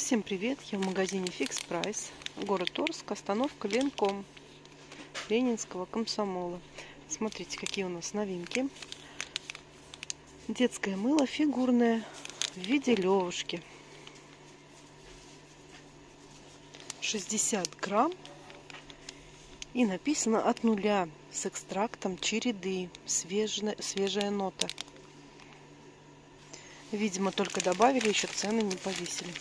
Всем привет! Я в магазине Fix Price, город Орск, остановка Ленком Ленинского комсомола. Смотрите, какие у нас новинки. Детское мыло фигурное в виде левушки. 60 грамм. И написано от нуля с экстрактом череды. Свежая нота. Видимо, только добавили, еще цены не повесили.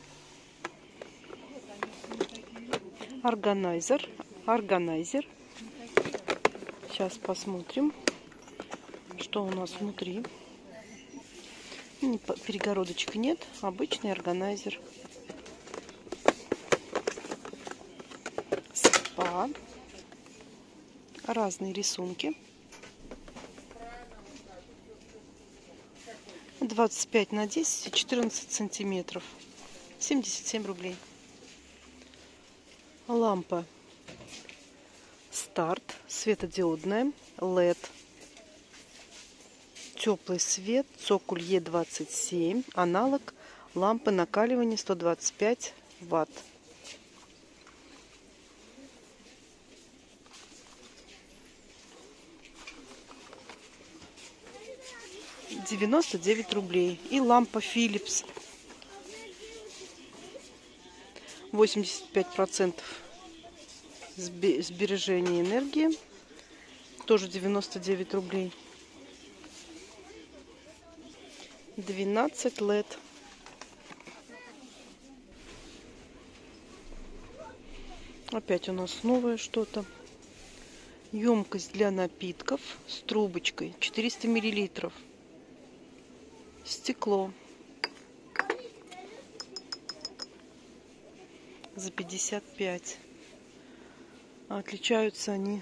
Органайзер. Сейчас посмотрим, что у нас внутри. Перегородочек нет. Обычный органайзер. Спа. Разные рисунки. 25 на 10, 14 сантиметров. 77 рублей. Лампа старт, светодиодная, LED. Теплый свет, цоколь Е27, аналог лампы накаливания 125 Вт. $99 рублей. И лампа Philips 85% сбережения энергии. Тоже 99 рублей. 12 LED. Опять у нас новое что-то. Емкость для напитков с трубочкой 400 миллилитров. Стекло. За 55. Отличаются они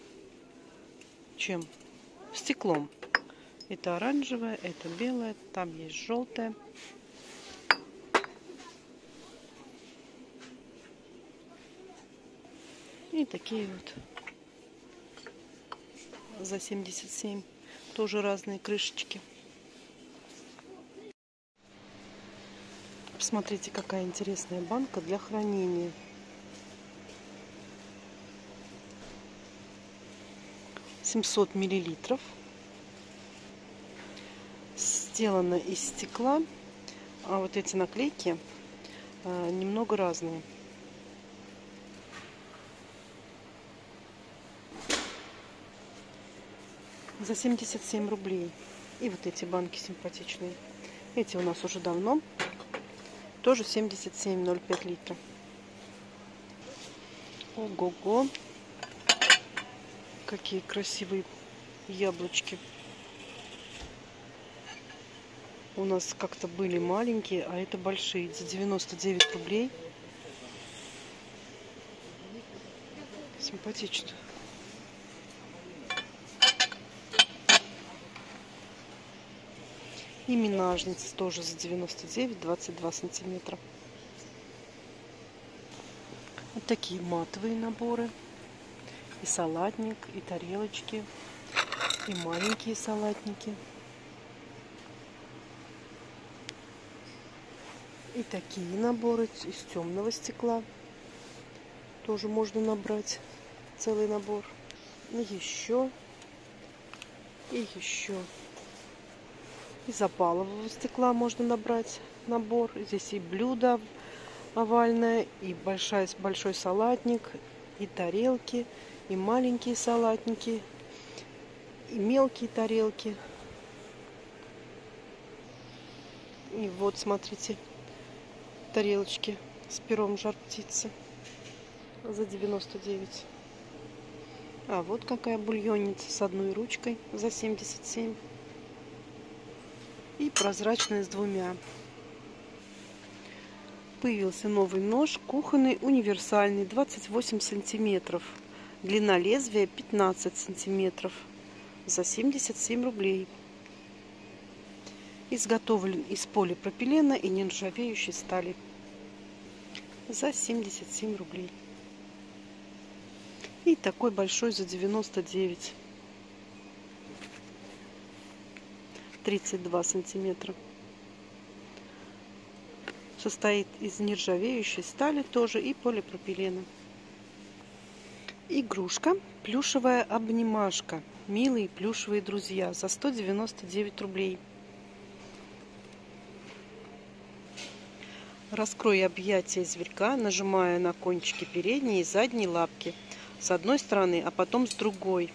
чем? Стеклом. Это оранжевое, это белое, там есть желтое. И такие вот за 77. Тоже разные крышечки. Посмотрите, какая интересная банка для хранения. $700 миллилитров. Сделано из стекла. А вот эти наклейки немного разные. За 77 рублей. И вот эти банки симпатичные. Эти у нас уже давно. Тоже 77,05 литра. Ого-го. Какие красивые яблочки. У нас как-то были маленькие, а это большие. За 99 рублей. Симпатично. И минажницы тоже за 99, 22 сантиметра. Вот такие матовые наборы. И салатник, и тарелочки, и маленькие салатники. И такие наборы из темного стекла. Тоже можно набрать целый набор. И еще. И еще. Из опалового стекла можно набрать набор. Здесь и блюдо овальное, и большой салатник, и тарелки, и маленькие салатники, и мелкие тарелки. И вот, смотрите, тарелочки с пером жар-птицы за 99. А вот какая бульонница с одной ручкой за 77. И прозрачная с двумя. Появился новый нож кухонный универсальный 28 сантиметров. Длина лезвия 15 сантиметров. За 77 рублей. Изготовлен из полипропилена и нержавеющей стали. За 77 рублей. И такой большой за 99. 32 сантиметра. Состоит из нержавеющей стали тоже и полипропилена. Игрушка плюшевая обнимашка. Милые плюшевые друзья за 199 рублей. Раскрой объятия зверька, нажимая на кончики передней и задней лапки с одной стороны, а потом с другой.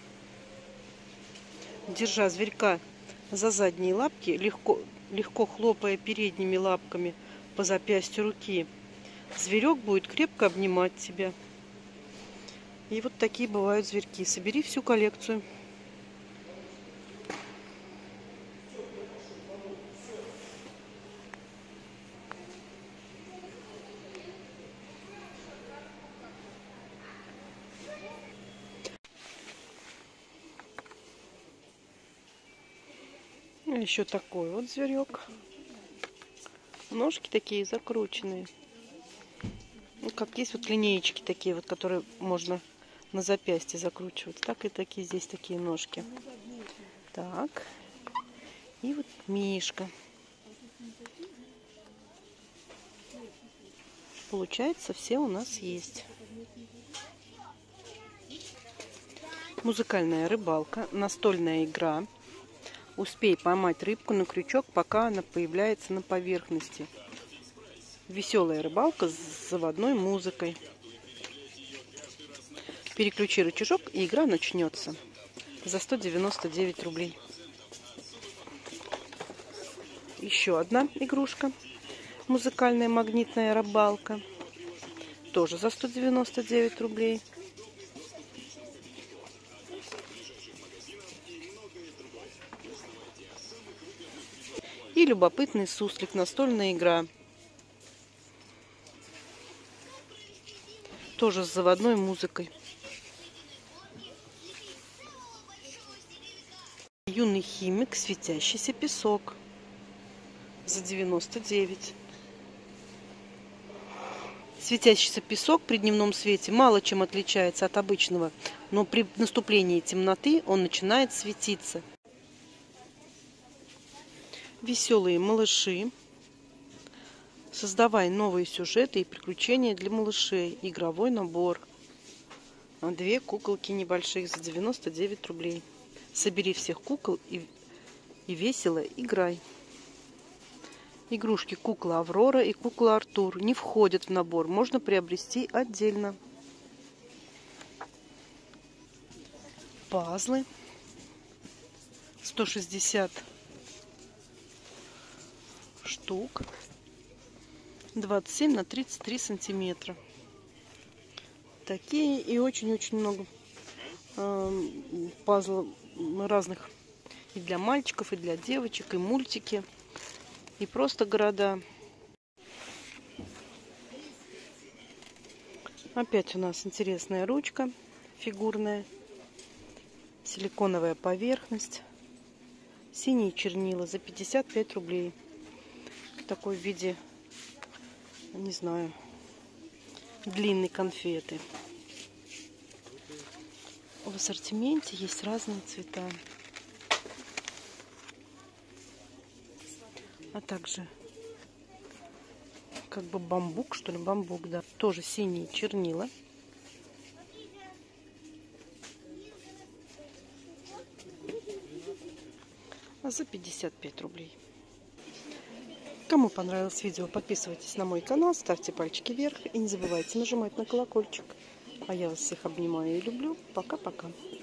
Держа зверька за задние лапки, легко хлопая передними лапками по запястью руки, зверек будет крепко обнимать тебя. И вот такие бывают зверьки. Собери всю коллекцию. Еще такой вот зверек. Ножки такие закрученные. Ну, как есть вот линеечки такие вот, которые можно на запястье закручивать. Так и такие здесь такие ножки. Так. И вот мишка. Получается, все у нас есть. Музыкальная рыбалка, настольная игра. Успей поймать рыбку на крючок, пока она появляется на поверхности. Веселая рыбалка с заводной музыкой. Переключи рычажок, и игра начнется. За 199 рублей. Еще одна игрушка. Музыкальная магнитная рыбалка. Тоже за 199 рублей. И любопытный суслик. Настольная игра. Тоже с заводной музыкой. Юный химик. Светящийся песок. За 99. Светящийся песок при дневном свете мало чем отличается от обычного, но при наступлении темноты он начинает светиться. Веселые малыши. Создавай новые сюжеты и приключения для малышей. Игровой набор. 2 куколки небольших за 99 рублей. Собери всех кукол и весело играй. Игрушки кукла Аврора и кукла Артур не входят в набор. Можно приобрести отдельно. Пазлы. 160 штук. 27 на 33 сантиметра. Такие и очень-очень много пазлов разных и для мальчиков, и для девочек, и мультики, и просто города. Опять у нас интересная ручка фигурная, силиконовая поверхность, синие чернила за 55 рублей. Такой в виде, не знаю, длинной конфеты. В ассортименте есть разные цвета. А также как бы бамбук, что ли, бамбук, да. Тоже синие чернила. За 55 рублей. Кому понравилось видео, подписывайтесь на мой канал, ставьте пальчики вверх и не забывайте нажимать на колокольчик. А я вас всех обнимаю и люблю. Пока-пока.